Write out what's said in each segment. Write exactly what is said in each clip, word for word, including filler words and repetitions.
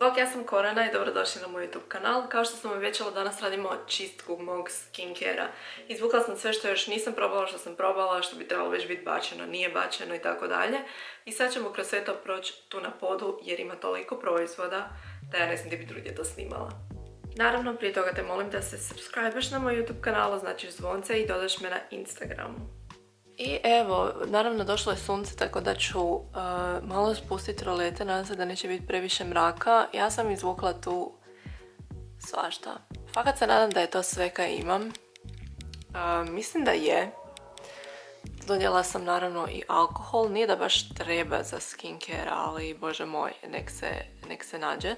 Bok, ja sam Korana i dobrodošli na moj YouTube kanal. Kao što sam obećala, danas radimo čistku mog skincare-a. Izvukla sam sve što još nisam probala, što sam probala, što bi trebalo već biti bačeno, nije bačeno i tako dalje. I sad ćemo kroz sve to proći tu na podu jer ima toliko proizvoda da ja ne znam gdje bi drugdje to snimala. Naravno, prije toga te molim da se subscribeš na moj YouTube kanal, označiš zvonce i dodaš me na Instagramu. I evo, naravno došlo je sunce, tako da ću uh, malo spustiti rolete, nadam se da neće biti previše mraka. Ja sam izvukla tu svašta. Fakat se nadam da je to sve kaj imam. Uh, mislim da je. Donijela sam naravno i alkohol, nije da baš treba za skincare, ali bože moj, nek se, nek se nađe.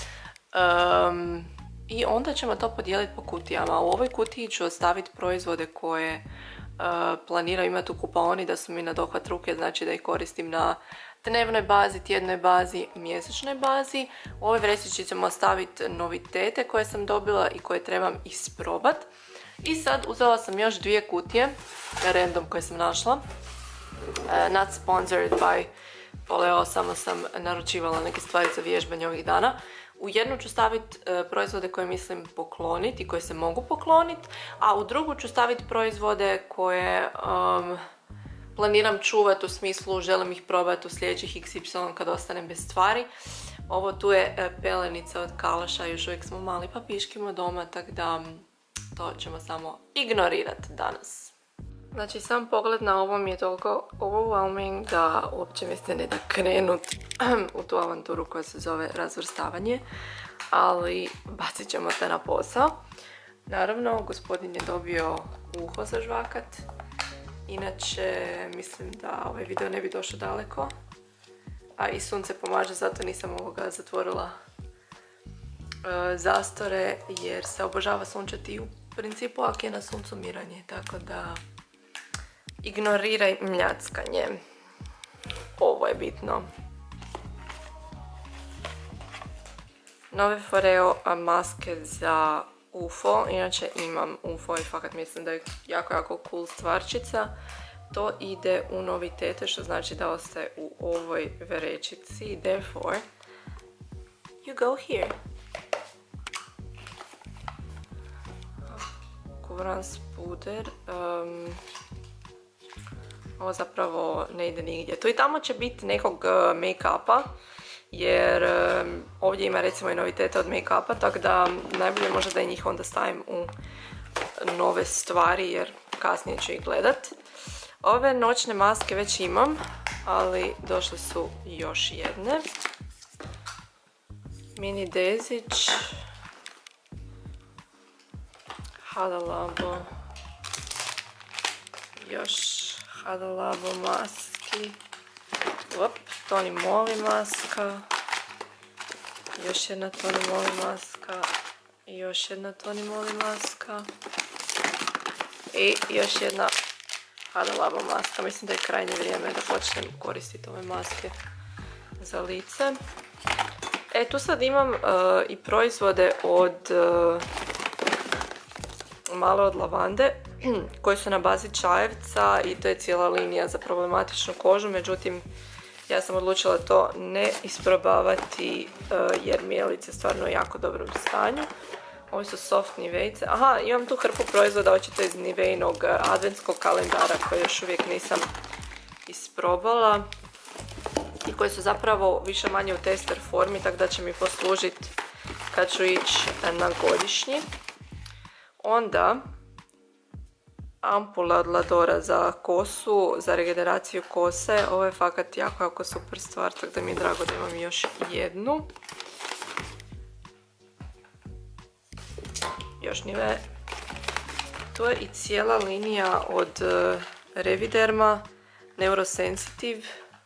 Um, I onda ćemo to podijeliti po kutijama. U ovoj kutiji ću ostaviti proizvode koje Uh, planiram imati u kupaoni, da su mi na dohvat ruke, znači da ih koristim na dnevnoj bazi, tjednoj bazi, mjesečnoj bazi. U ovoj vrećici ćemo staviti novitete koje sam dobila i koje trebam isprobat. I sad uzela sam još dvije kutije, random koje sam našla. Uh, not sponsored by Poleo, samo sam naručivala neke stvari za vježbanje ovih dana. U jednu ću staviti e, proizvode koje mislim pokloniti i koje se mogu pokloniti, a u drugu ću staviti proizvode koje um, planiram čuvati, u smislu želim ih probati u sljedećih iks ipsilon kad ostanem bez stvari. Ovo tu je e, pelenica od Kalaša, još uvijek smo mali pa piškimo doma, tako da to ćemo samo ignorirati danas. Znači, sam pogled na ovo mi je toliko overwhelming da uopće mi se ne da krenut u tu avanturu koja se zove razvrstavanje, ali bacit ćemo se na posao. Naravno, gospodin je dobio uho za žvakat, inače mislim da ovaj video ne bi došao daleko, a i sunce pomaže, zato nisam ovoga zatvorila e, zastore jer se obožava sunčati u principu ako je na suncu miranje, tako da ignoriraj mljackanje. Ovo je bitno. Nove Foreo maske za U F O. Inače imam U F O i fakat mislim da je jako, jako cool stvarčica. To ide u novitete, što znači da ostaje u ovoj vrećici. Therefore, you go here. Kuvrans puder. Um, Ovo zapravo ne ide nigdje. Tu i tamo će biti nekog make-upa, jer um, ovdje ima recimo i novitete od make-upa, tako da najbolje možda da i njih onda stavim u nove stvari, jer kasnije ću ih gledat. Ove noćne maske već imam, ali došle su još jedne. Mini Dezić. Hada Labo. Još Hada Labo maski. Op, Toni Moly maska. Još jedna Toni Moly maska. I još jedna Toni Moly maska. I još jedna Hada Labo maska. Mislim da je krajnje vrijeme da počnem koristiti ove maske za lice. E, tu sad imam uh, i proizvode od uh, malo od lavande koji su na bazi čajevca i to je cijela linija za problematičnu kožu, međutim ja sam odlučila to ne isprobavati uh, jer mi je lice stvarno u jako dobrom stanju. Ovi su soft nivejce. Aha, imam tu hrpu proizvoda očito iz Nivejnog adventskog kalendara koje još uvijek nisam isprobala i koji su zapravo više manje u tester formi, tako da će mi poslužiti kad ću ići na godišnji. Onda ampula od Ladora za kosu, za regeneraciju kose. Ovo je fakat jako, jako super stvar, tako da mi je drago da imam još jednu. Još nive. Tu je i cijela linija od Reviderma, Neurosensitive.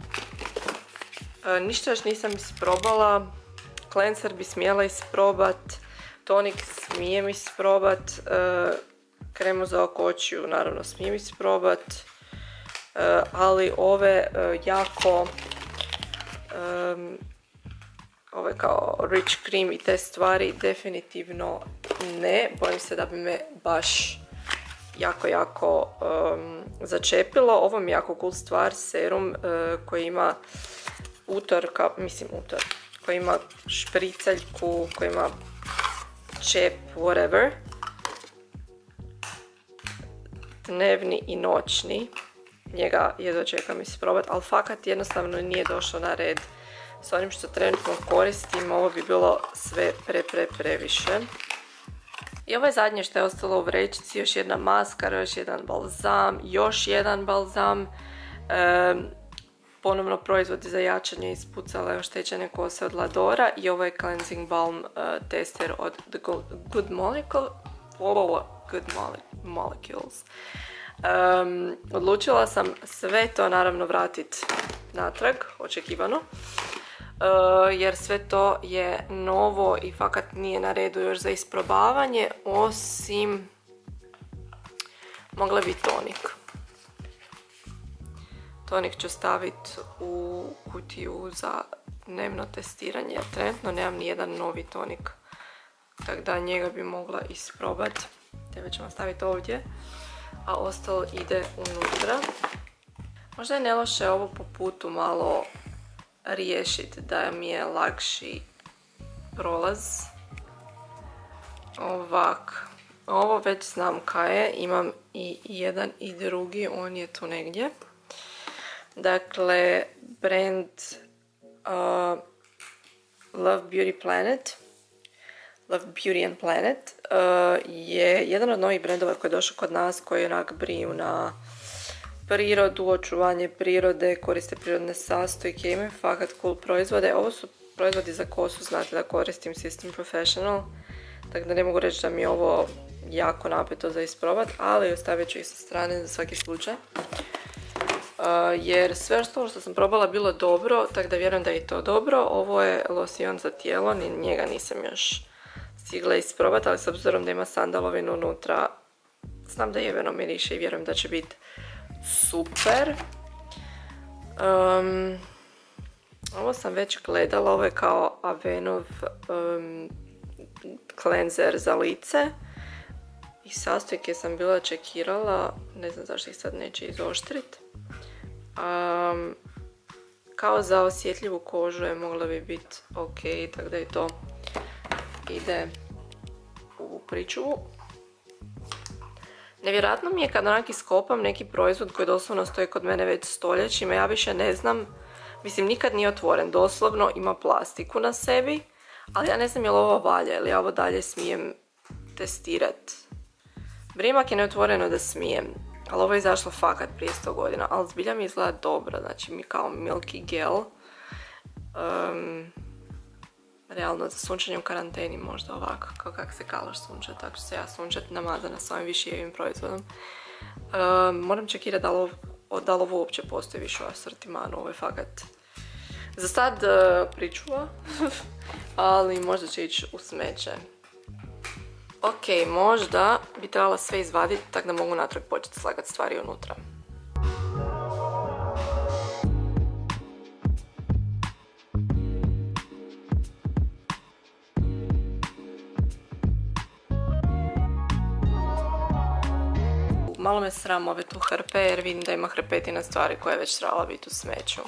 E, ništa još nisam isprobala. Cleanser bi smjela isprobat. Tonik smijem isprobat. E, kremu za oko očiju naravno smijem isprobat. E, ali ove e, jako um, ove kao rich cream i te stvari definitivno ne. Bojim se da bi me baš jako, jako um, začepilo. Ovo mi je jako cool stvar, serum uh, koji ima utor, ka, mislim utor, koji ima špriceljku, koji ima čep, whatever. Dnevni i noćni. Njega jedva čekam isprobati, ali fakat jednostavno nije došlo na red. S onim što trenutno koristim, ovo bi bilo sve pre, pre, previše. I ovo je zadnje što je ostalo u vrećici, još jedna maskara, još jedan balzam, još jedan balzam. E, ponovno proizvodi za jačanje ispucale oštećene kose od Ladora i ovo je cleansing balm uh, tester od The Good Molecule, Good Molecules. Um, odlučila sam sve to naravno vratiti natrag, očekivano, uh, jer sve to je novo i fakat nije na redu još za isprobavanje, osim mogla bi tonik. Tonik ću staviti u kutiju za dnevno testiranje, jer trenutno nemam nijedan novi tonik, tako da njega bi mogla isprobati. Tebe ćemo staviti ovdje, a ostalo ide unutra. Možda je neloše ovo po putu malo riješiti da mi je lakši prolaz. Ovak, ovo već znam kaj je, imam i jedan i drugi, on je tu negdje. Dakle, brand uh, Love Beauty Planet, Love Beauty and Planet uh, je jedan od novih brendova koji je došao kod nas, koji onak briju na prirodu, očuvanje prirode, koriste prirodne sastojke, imaju fakat cool proizvode. Ovo su proizvodi za kosu, znate da koristim System Professional, tako da ne mogu reći da mi je ovo jako napeto za isprobat, ali ostavit ću ih sa strane za svaki slučaj. Uh, jer sve ostalo što sam probala bilo dobro, tako da vjerujem da je i to dobro. Ovo je losion za tijelo, ni njega nisam još stigla isprobati, ali s obzirom da ima sandalovinu unutra, znam da jebeno miriše i vjerujem da će biti super. Um, ovo sam već gledala, ovo je kao Avenov um, cleanser za lice. I sastojke sam bila čekirala, ne znam zašto ih sad neće izoštriti. Um, kao za osjetljivu kožu je mogla bi biti ok, tako da i to ide u pričuvu. Nevjerojatno mi je kad onak iskopam neki proizvod koji doslovno stoji kod mene već stoljećima, ja više ne znam, mislim nikad nije otvoren, doslovno ima plastiku na sebi, ali ja ne znam je li ovo valja ili ja ovo dalje smijem testirati. Brimak je neotvoreno da smijem, ali ovo je izašlo fakat prije sto godina, ali zbilja mi izgleda dobro, znači mi kao milky gel. Um, realno za sunčanje u karanteni možda ovako, kao kak se Kaloš sunča, tako ću se ja sunčati namazana s ovim višijevim proizvodom. Um, moram čekirati da li ovo, da li ovo uopće postoji više u asortimanu, ovo je fakat za sad uh, pričuva, ali možda će ići u smeće. Ok, možda bi trebala sve izvaditi tako da mogu natrag početi slagati stvari unutra. Malo me sram ove tu hrpe jer vidim da ima hrpetina stvari koja je već trebala biti u smeću.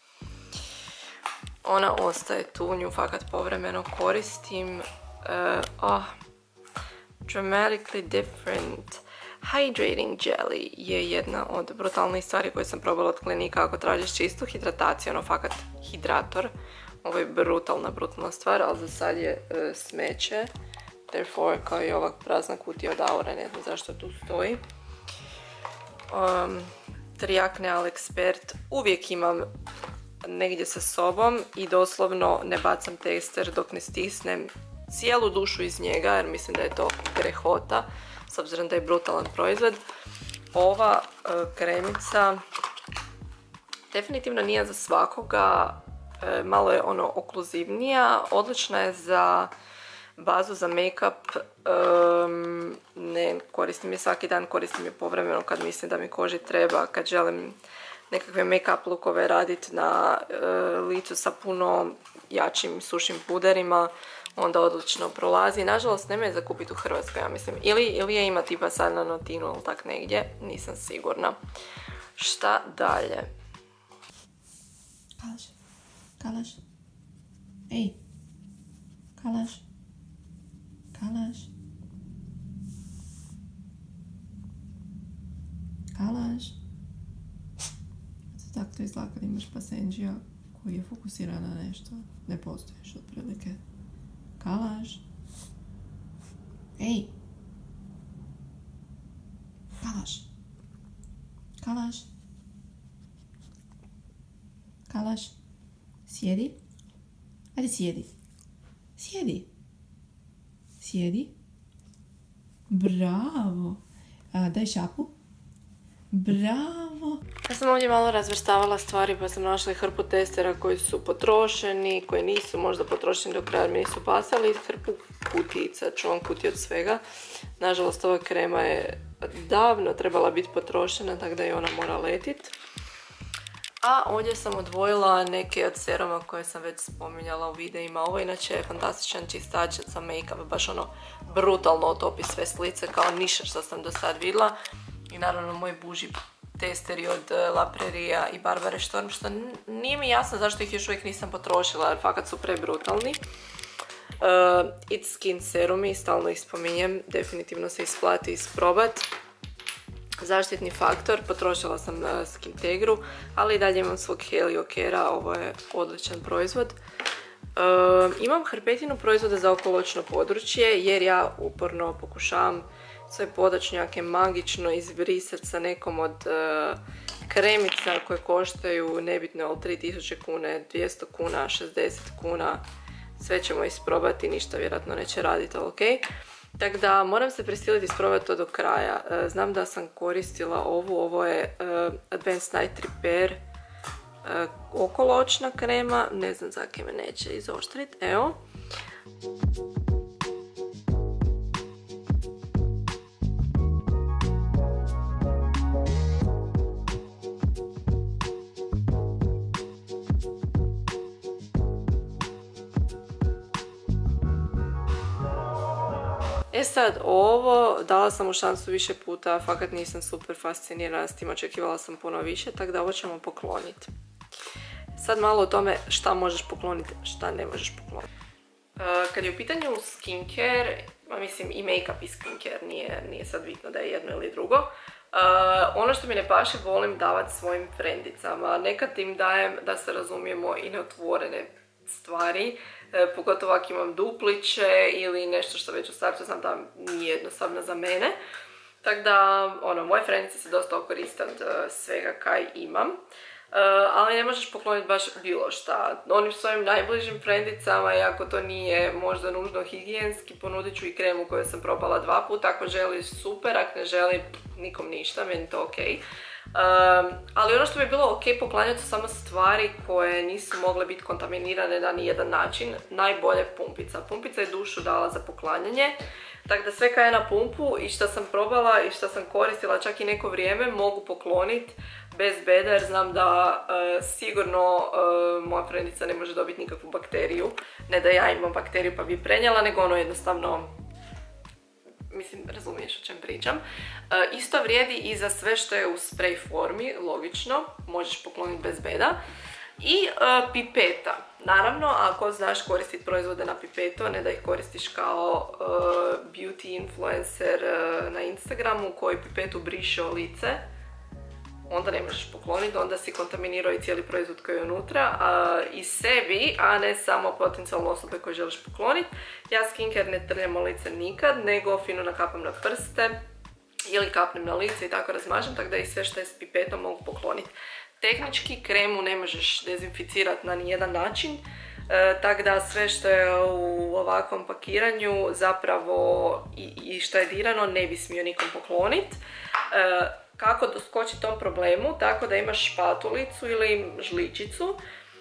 Ona ostaje tu, nju fakat povremeno koristim. Uh, oh. Dramatically Different Hydrating Jelly je jedna od brutalnih stvari koje sam probala od Klinika ako tražiš čistu hidrataciju, ono fakat hidrator. Ovo je brutalna, brutalna stvar, ali za sad je uh, smeće. Therefore, kao i ova prazna kutija od Aure, ne znam zašto tu stoji. Um, Triakne Alexpert uvijek imam negdje sa sobom i doslovno ne bacam tester dok ne stisnem cijelu dušu iz njega, jer mislim da je to grehota, s obzirom da je brutalan proizvod. Ova uh, kremica definitivno nije za svakoga, uh, malo je ono okluzivnija, odlična je za bazu za make-up, um, ne koristim je svaki dan, koristim je povremeno kad mislim da mi koži treba, kad želim nekakve make-up lookove raditi na uh, licu sa puno jačim sušim puderima, onda odlično prolazi. Nažalost, nema je za kupiti u Hrvatskoj, ja mislim. Ili, ili je ima tipa sad na Notinu ili tak negdje, nisam sigurna. Šta dalje? Kalaš, kalaš. Ej, Kalaš, Kalaš, Kalaš. Tako to izgleda kad imaš pasenđija koji je fokusiran na nešto. Ne postoješ otprilike. Kalaš. Ej. Kalaš. Kalaš. Kalaš. Sjedi. Ajde sjedi. Sjedi. Sjedi. Bravo. A, daj šapu. Bravo! Ja sam ovdje malo razvrstavala stvari pa sam našla hrpu testera koji su potrošeni, koji nisu možda potrošeni do kraja, mi nisu pasali, hrpu kutijica, čuvam kutije od svega. Nažalost, ova krema je davno trebala biti potrošena, tako da je ona mora letit. A ovdje sam odvojila neke od seruma koje sam već spominjala u videima. Ovo inače je fantastičan čistač za make-up, baš ono brutalno otopi sve s lice kao ništa što sam do sad vidjela. I naravno moj buži testeri od La Prairie'a i Barbare Sturm, što nije mi jasno zašto ih još uvijek nisam potrošila, jer fakat su prebrutalni. Uh, It's Skin serumi, stalno ih spominjem, definitivno se isplati isprobat. Zaštitni faktor, potrošila sam uh, Skintegru, ali i dalje imam svog Helio Care-a, ovo je odličan proizvod. Uh, imam hrpetinu proizvoda za okoločno područje, jer ja uporno pokušavam sve podočnjake magično izbrisati sa nekom od uh, kremica koje koštaju nebitno od tri tisuće kune, dvjesto kuna, šezdeset kuna. Sve ćemo isprobati, ništa vjerojatno neće raditi, ali ok. Tako da moram se prisiliti isprobati to do kraja. Uh, znam da sam koristila ovu, ovo je uh, Advanced Night Repair uh, okoločna krema. Ne znam zakaj me neće izoštriti, evo. E sad, ovo dala sam mu šansu više puta, fakat nisam super fascinirana s tim, očekivala sam puno više, tako da ovo ćemo pokloniti. Sad malo o tome šta možeš pokloniti, šta ne možeš pokloniti. Uh, kad je u pitanju skincare, mislim i make-up i skincare, nije, nije sad bitno da je jedno ili drugo. Uh, ono što mi ne paše, volim davati svojim frendicama. Nekad im dajem, da se razumijemo, i neotvorene stvari, e, pogotovo ako imam dupliće ili nešto što već u startu znam da nije jednostavno za mene. Tako da, ono, moje frendice se dosta koriste od uh, svega kaj imam. Uh, ali ne možeš pokloniti baš bilo šta. Onim svojim najbližim frendicama, i ako to nije možda nužno higijenski, ponudit ću i kremu koju sam probala dva puta. Ako želi, super, ako ne želi, nikom ništa, meni to ok. Um, ali ono što bi bilo ok poklanjati su samo stvari koje nisu mogle biti kontaminirane na nijedan način. Najbolje pumpica. Pumpica je dušu dala za poklanjanje. Tako da sve kaj je na pumpu i što sam probala i što sam koristila čak i neko vrijeme mogu pokloniti bez beda, jer znam da uh, sigurno uh, moja frendica ne može dobiti nikakvu bakteriju. Ne da ja imam bakteriju pa bi prenijela, nego ono jednostavno, mislim, razumiješ o čem pričam. Uh, isto vrijedi i za sve što je u spray formi, logično, možeš pokloniti bez beda. I uh, pipeta. Naravno, ako znaš koristiti proizvode na pipetu, ne da ih koristiš kao uh, beauty influencer uh, na Instagramu koji pipetu briše o lice, onda ne možeš pokloniti, onda si kontaminirao i cijeli proizvod koji je unutra uh, i sebi, a ne samo potencijalno osobe koje želiš pokloniti. Ja skincare ne trljam o lice nikad, nego fino nakapam na prste ili kapnem na lice i tako razmažem, tako da i sve što je s pipetom mogu pokloniti. Tehnički kremu ne možeš dezinficirati na nijedan način, e, tako da sve što je u ovakvom pakiranju zapravo i, i što je dirano ne bi smio nikom pokloniti. E, kako doskočiti tom problemu? Tako da imaš špatulicu ili žličicu.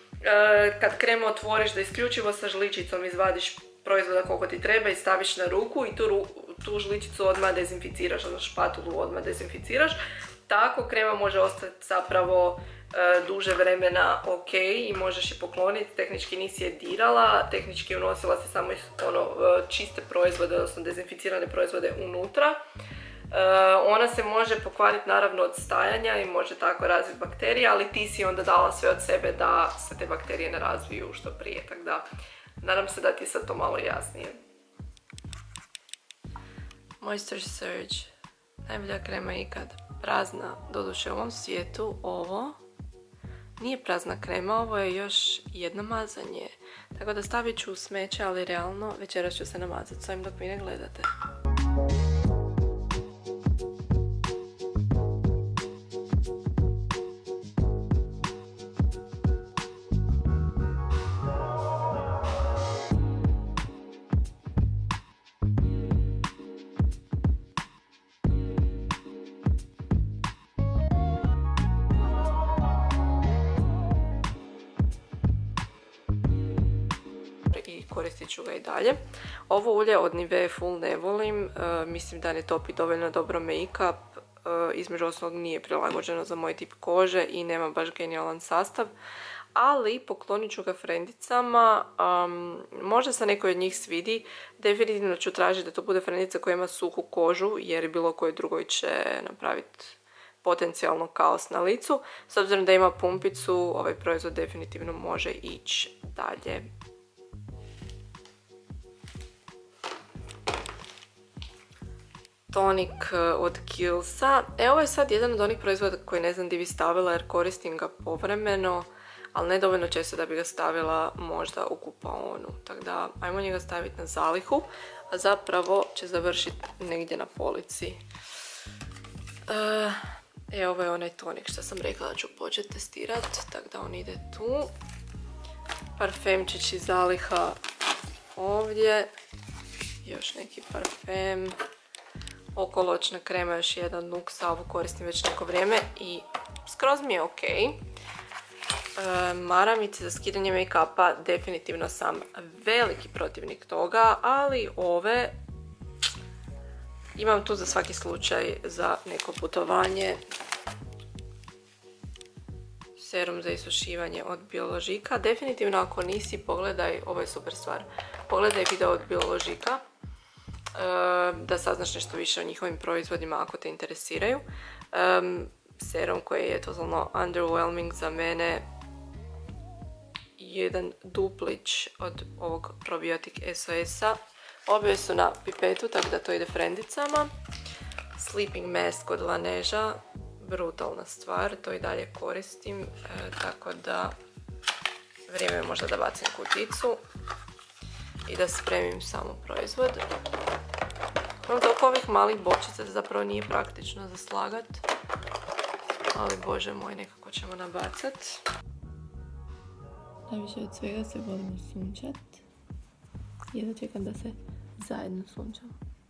E, kad kremu otvoriš da isključivo sa žličicom izvadiš proizvoda koliko ti treba i staviš na ruku i tu, tu žličicu odmah dezinficiraš, odnosno špatulu odmah dezinficiraš. Tako krema može ostati zapravo e, duže vremena ok i možeš je pokloniti, tehnički nisi je dirala, tehnički unosila se samo ono, čiste proizvode, odnosno dezinficirane proizvode unutra. ona se može pokvariti naravno od stajanja i može tako razviti bakterije, ali ti si onda dala sve od sebe da se te bakterije ne razviju što prije, tako da nadam se da ti je sad to malo jasnije. Moisture Surge, najbolja krema ikad, prazna, doduše u ovom svijetu ovo nije prazna krema, ovo je još jedno mazanje, tako da stavit ću u smeće, ali realno večeras ću se namazati s ovim dok vi ne gledate. Koristit ću ga i dalje. Ovo ulje od Nivea Full ne volim, uh, mislim da ne topi dovoljno dobro make-up, uh, između ostalog nije prilagođeno za moj tip kože i nema baš genijalan sastav, ali poklonit ću ga frendicama, um, možda se nekoj od njih svidi, definitivno ću tražiti da to bude frendica koja ima suhu kožu, jer bilo koji drugoj će napraviti potencijalno kaos na licu. S obzirom da ima pumpicu, ovaj proizvod definitivno može ići dalje. Tonik od Kiehlsa. E, ovo je sad jedan od onih proizvoda koji ne znam di bi stavila jer koristim ga povremeno, ali ne dovoljno često da bi ga stavila možda u kupaonu. Tako da, ajmo njega staviti na zalihu, a zapravo će završiti negdje na polici. E, ovo je onaj tonik što sam rekla da ću početi testirati, tako da on ide tu. Parfemčić iz zaliha ovdje. Još neki parfem. Okoločna krema, još jedan Nuxa, ovu koristim već neko vrijeme i skroz mi je ok. E, maramice za skidanje make-upa, definitivno sam veliki protivnik toga, ali ove imam tu za svaki slučaj za neko putovanje. Serum za isušivanje od Biologica. Definitivno ako nisi, pogledaj, ovo je super stvar, pogledaj video od Biologica da saznaš nešto više o njihovim proizvodima ako te interesiraju. Um, serum koji je totalno underwhelming za mene, jedan duplić od ovog Probiotic S O S-a. Obje su na pipetu, tako da to ide frendicama. Sleeping Mask od Laneige, brutalna stvar, to i dalje koristim, e, tako da vrijeme je možda da bacim kuticu i da spremim samo proizvod. Imam toliko ovih malih bočica da zapravo nije praktično za slagat, ali bože moj, nekako ćemo nabacat. Najviše od svega se volimo sunčat. Jedno čekam da se zajedno sunčamo.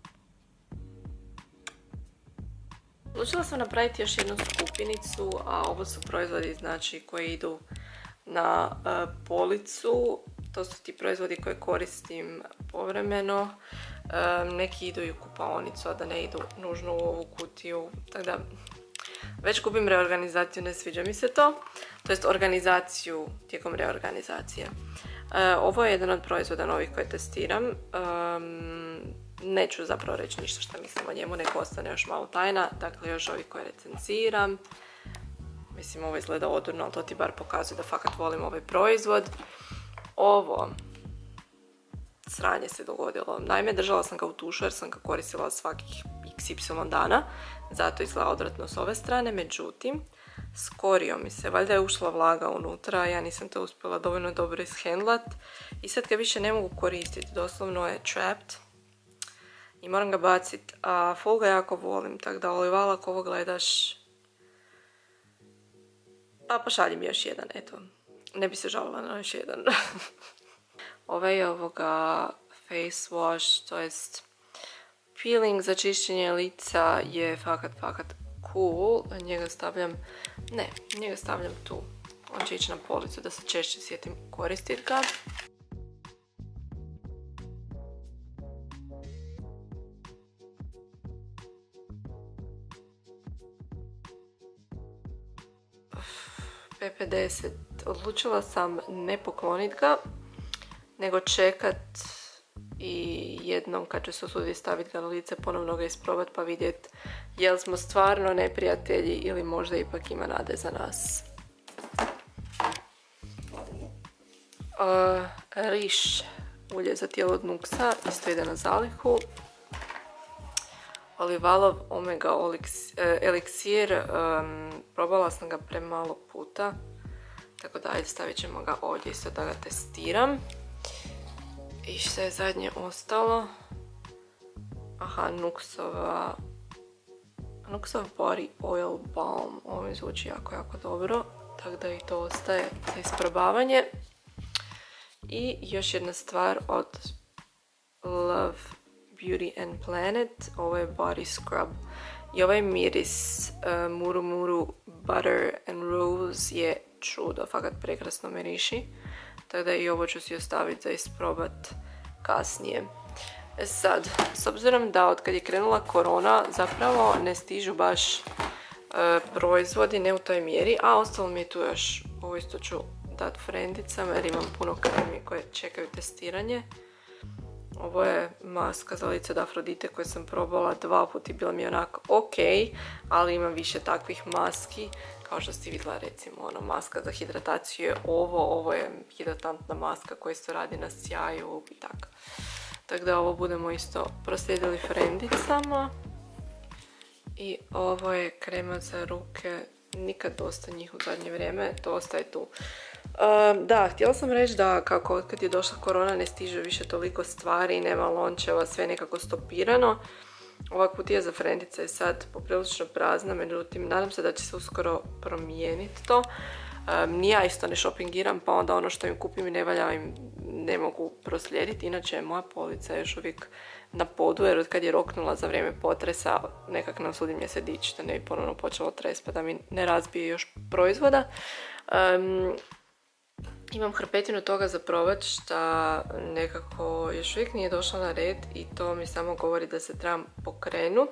Odlučila sam napraviti još jednu skupinicu, a ovo su proizvodi znači koji idu na uh, policu. To su ti proizvodi koje koristim povremeno. Um, neki idu i u kupaonicu, a da ne idu nužno u ovu kutiju. Tako da već gubim reorganizaciju, ne sviđa mi se to. To jest organizaciju tijekom reorganizacije. Uh, ovo je jedan od proizvoda novih koje testiram. Um, neću zapravo reći ništa što mislim o njemu, neko ostane još malo tajna. Dakle, još ovi koje recenziram. Mislim, ovo izgleda odurno, ali to ti bar pokazuje da fakat volim ovaj proizvod. Ovo sranje se dogodilo. Naime, držala sam ga u tušu jer sam ga koristila svakih iks ipsilon dana. Zato izgleda odvratno s ove strane. Međutim, skorio mi se. Valjda je ušla vlaga unutra, ja nisam to uspjela dovoljno dobro ishendlat. I sad ga više ne mogu koristiti. Doslovno je trapped. I moram ga baciti. A full ga jako volim. Tako da, Olivala, ako ovo gledaš, pa pošalji mi još jedan, eto. Ne bi se žalila na još jedan. Ovaj je ovoga face wash, to jest peeling za čišćenje lica je fakat, fakat cool. Njega stavljam, ne, njega stavljam tu. On će ići na policu da se češće sjetim koristiti ga. P pedeset. Odlučila sam ne pokloniti ga, nego čekat i jednom kad ću se usuditi staviti ga na lice ponovno ga isprobati pa vidjeti jel smo stvarno neprijatelji ili možda ipak ima nade za nas. Uh, riš, ulje za tijelo od Nuxa, isto ide na zalihu. Olivalov Omega eliksir, um, probala sam ga premalo puta, tako da ajde stavit ćemo ga ovdje isto da ga testiram. I što je zadnje ostalo? Aha, Nuxova, Nuxov Body Oil Balm, ovo mi zvuči jako, jako dobro, tako da i to ostaje za isprobavanje. I još jedna stvar od Love Beauty and Planet, ovo je Body Scrub. I ovaj miris uh, Muru Muru Butter and Rose je čudo, fakat prekrasno miriši. Tako da i ovo ću si ostaviti za isprobat kasnije. E sad, s obzirom da od kad je krenula korona zapravo ne stižu baš uh, proizvodi, ne u toj mjeri, a ostalo mi je tu još, ovo isto ću dati frendicama jer imam puno kremi koje čekaju testiranje. Ovo je maska za lice od Afrodite koju sam probala dva puta i bila mi je onako ok, ali imam više takvih maski. Kao što ste vidjela, recimo, ono, maska za hidrataciju je ovo, ovo je hidratantna maska koja isto radi na sjaju i tako. Tako da ovo budemo isto proslijedili frendicama. I ovo je krema za ruke, nikad dosta njih u zadnje vrijeme, to ostaje tu. Um, da, htjela sam reći da kako kad je došla korona ne stiže više toliko stvari, nema lončeva, sve nekako stopirano. Ova kutija za frendice je sad poprilično prazna, međutim nadam se da će se uskoro promijeniti to. Um, ni ja isto ne shoppingiram, pa onda ono što im kupim i ne valja im ne mogu proslijediti. Inače moja polica je još uvijek na podu jer od kad je roknula za vrijeme potresa nekak ne usudim je se dići da ne bi ponovno počelo tres pa da mi ne razbije još proizvoda. Um, Imam hrpetinu toga za probat šta nekako još uvijek nije došla na red i to mi samo govori da se trebam pokrenut.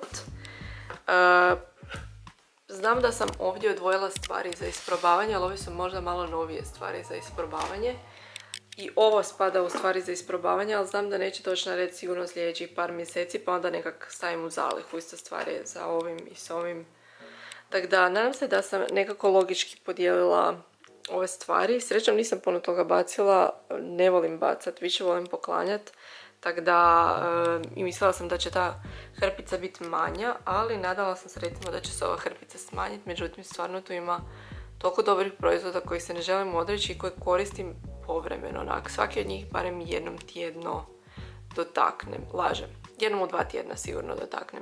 Uh, znam da sam ovdje odvojila stvari za isprobavanje, ali ove su možda malo novije stvari za isprobavanje. I ovo spada u stvari za isprobavanje, ali znam da neće doći na red sigurno sljedećih par mjeseci, pa onda nekak stavim u zalihu iste stvari za ovim i s ovim. Tako da, nadam se da sam nekako logički podijelila ove stvari. Srećom nisam puno toga bacila, ne volim bacat, više volim poklanjat. Tako da e, i mislila sam da će ta hrpica biti manja, ali nadala sam se recimo da će se ova hrpica smanjiti. Međutim, stvarno tu ima toliko dobrih proizvoda kojih se ne želim odreći i koje koristim povremeno. Onak, svaki od njih barem jednom tjedno dotaknem. Lažem. Jednom u dva tjedna sigurno dotaknem.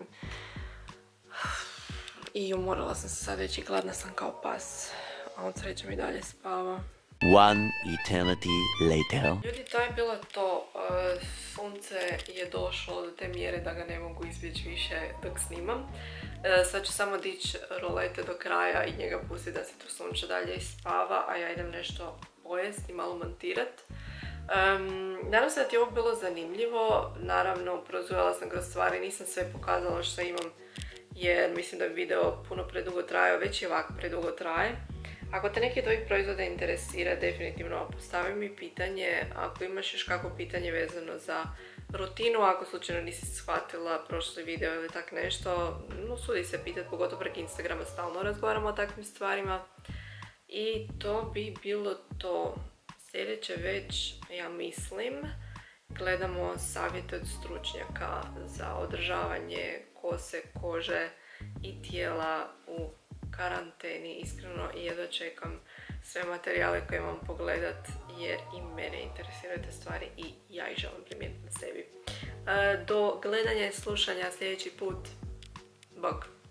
I umorala sam se sad već i gladna sam kao pas. A on srećem i dalje spava. One eternity later. Ljudi, to je bilo to. Uh, sunce je došlo do te mjere da ga ne mogu izbjeći više dok snimam. Uh, sad ću samo dići rolete do kraja i njega pustiti da se to sunče dalje ispava, a ja idem nešto pojesti i malo montirat. Um, nadam se da ti je ovo bilo zanimljivo. Naravno, prozujala sam kroz stvari, nisam sve pokazala što imam jer mislim da bi video puno predugo trajao, već i ovako predugo traje. Ako te neki od ovih proizvoda interesira, definitivno postavi mi pitanje. Ako imaš još kakvo pitanje vezano za rutinu, ako slučajno nisi shvatila prošli video ili tak nešto, no sudi se pitati, pogotovo preko Instagrama stalno razgovaramo o takvim stvarima. I to bi bilo to. Sljedeće već, ja mislim, gledamo savjete od stručnjaka za održavanje kose, kože i tijela u karanteni. Iskreno i jedva čekam sve materijale koje imam pogledat jer i mene interesiraju te stvari i ja ih želim primijeniti na sebi. Do gledanja i slušanja sljedeći put. Bog!